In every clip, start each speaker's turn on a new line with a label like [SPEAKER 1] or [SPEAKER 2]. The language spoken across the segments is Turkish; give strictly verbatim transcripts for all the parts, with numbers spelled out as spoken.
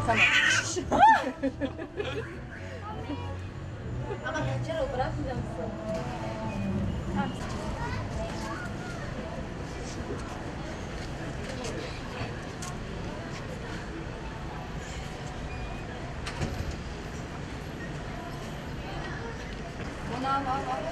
[SPEAKER 1] Tamam.
[SPEAKER 2] Ama kaçar o bırakmayacağım size.
[SPEAKER 1] Onu al al al.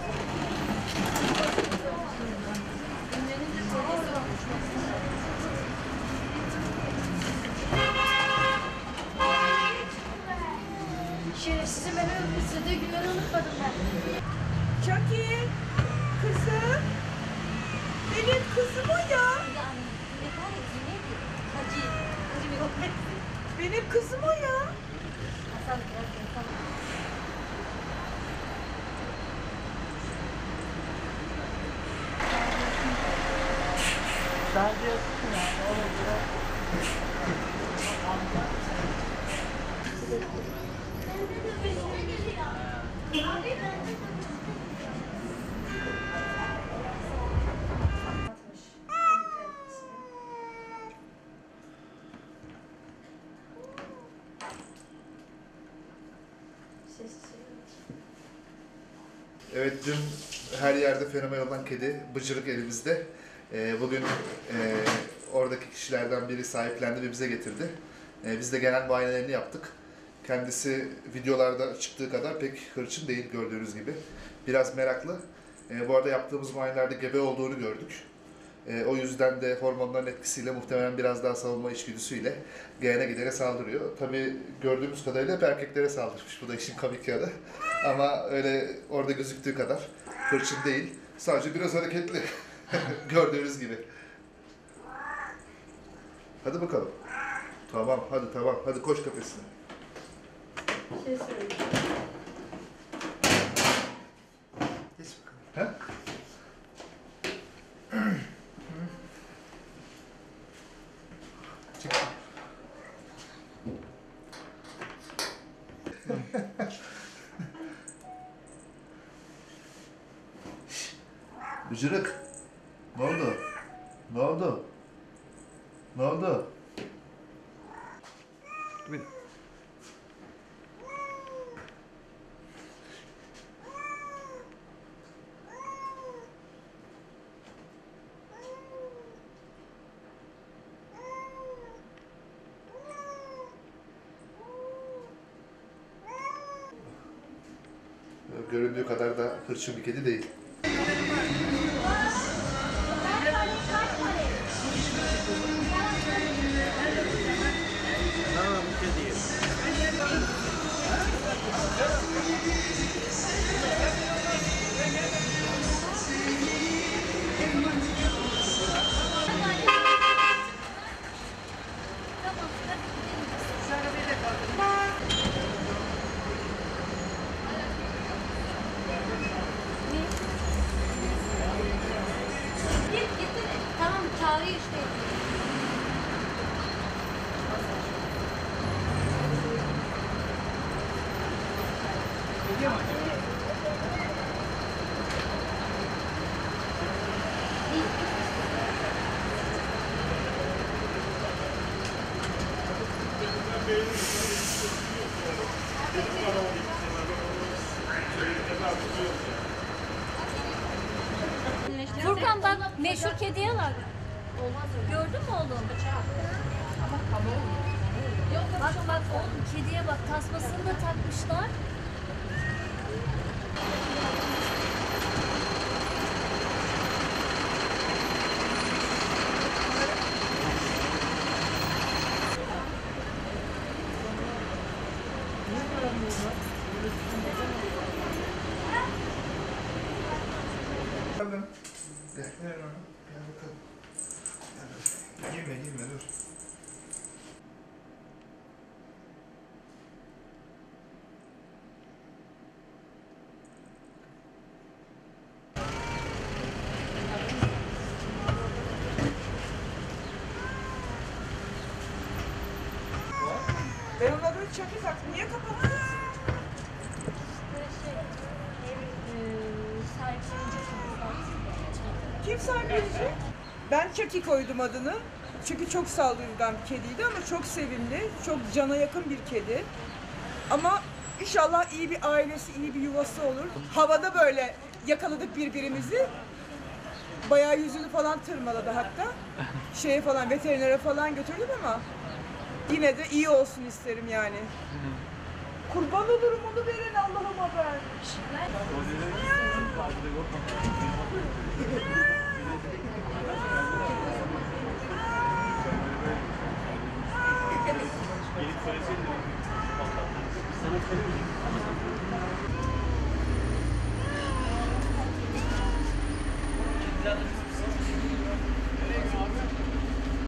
[SPEAKER 2] Şerefsizi beni öldürdüğü günleri unutmadım ben.
[SPEAKER 3] Çok iyi. Kızım. Benim kızım o ya.
[SPEAKER 2] Yani ne kahretsin neydi? Hacı. Hacı bir okul.
[SPEAKER 3] Benim kızım o ya.
[SPEAKER 2] Hasan biraz insan.
[SPEAKER 3] Bence yapın ya. Ona göre.
[SPEAKER 4] Evet, dün her yerde fenomen olan kedi Bıcırık elimizde. Ee, bugün e, oradaki kişilerden biri sahiplendi ve bize getirdi. Ee, biz de genel muayenelerini yaptık. Kendisi videolarda çıktığı kadar pek hırçın değil gördüğünüz gibi. Biraz meraklı. Ee, bu arada yaptığımız muayenelerde gebe olduğunu gördük. Ee, o yüzden de hormonların etkisiyle muhtemelen biraz daha savunma içgüdüsüyle gene gidere saldırıyor. Tabii gördüğümüz kadarıyla hep erkeklere saldırmış. Bu da işin komik yanı. Ama öyle orada gözüktüğü kadar hırçın değil. Sadece biraz hareketli. Gördüğünüz gibi. Hadi bakalım. Tamam, hadi tamam. Hadi koş kafesine.
[SPEAKER 2] Şey söyleyeyim.
[SPEAKER 4] Geç bakalım. He? Çık. Bıcırık. Ne oldu? Ne oldu? Ne oldu? Bir. Göründüğü kadar da hırçın bir kedi değil.
[SPEAKER 2] Git gitti mi? Tamam çağırıyor işte.
[SPEAKER 5] Furkan bak meşhur kediye bak. Gördün mü oğlum? Bak bak oğlum kediye bak tasmasını da takmışlar.
[SPEAKER 4] Bakalım. Gel, gel oğlum. Gel bakalım. Gel. Girme, girme, dur.
[SPEAKER 3] Ben ona böyle çakı taktım. Niye kapattın? Kim sahiplenecek? Ben Çaki koydum adını. Çünkü çok saldırgan bir kediydi ama çok sevimli, çok cana yakın bir kedi. Ama inşallah iyi bir ailesi, iyi bir yuvası olur. Havada böyle yakaladık birbirimizi. Bayağı yüzünü falan tırmaladı hatta. Şeye falan, veterinere falan götürdüm ama yine de iyi olsun isterim yani. Kurban olurum, onu verin Allah'ıma ben.
[SPEAKER 1] Gelip söyleseydin.